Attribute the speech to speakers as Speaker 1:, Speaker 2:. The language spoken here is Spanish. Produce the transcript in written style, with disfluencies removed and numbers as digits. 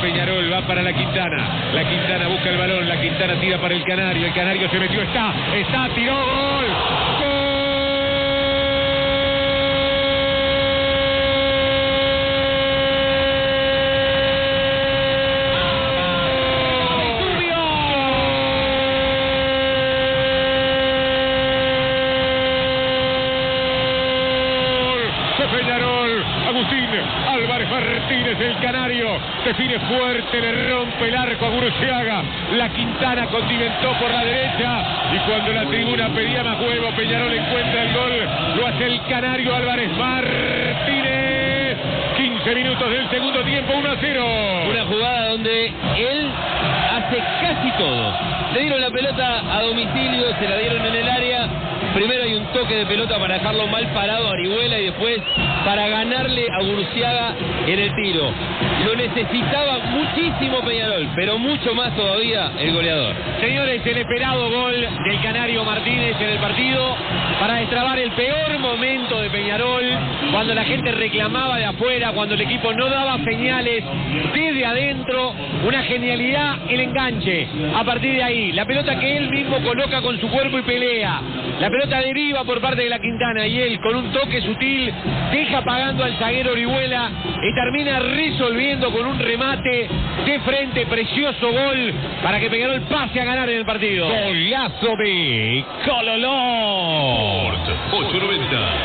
Speaker 1: Peñarol, va para la Quintana busca el balón, la Quintana tira para el Canario se metió, está, tiró, gol. Peñarol, Agustín Álvarez Martínez, el Canario, define fuerte, le rompe el arco a Gurucea. La Quintana condimentó por la derecha y cuando la tribuna pedía más juego, Peñarol encuentra el gol, lo hace el Canario Álvarez Martínez. 15 minutos del segundo tiempo, 1-0.
Speaker 2: Una jugada donde él hace casi todo. Le dieron la pelota a domicilio, se la dieron en el área. Primero hay un toque de pelota para dejarlo mal parado a Orihuela y después para ganarle a Gurucea en el tiro. Lo necesitaba muchísimo Peñarol, pero mucho más todavía el goleador.
Speaker 3: Señores, el esperado gol del Canario Martínez en el partido para destrabar el peor momento de Peñarol, cuando la gente reclamaba de afuera, cuando el equipo no daba señales desde adentro. Una genialidad el enganche. A partir de ahí, la pelota que él mismo coloca con su cuerpo y pelea. La pelota deriva por parte de la Quintana y él con un toque sutil deja pagando al zaguero Orihuela y termina resolviendo con un remate de frente, precioso gol para que Peñarol pase a ganar en el partido.
Speaker 1: Golazo de Cololón.
Speaker 4: Sport 890.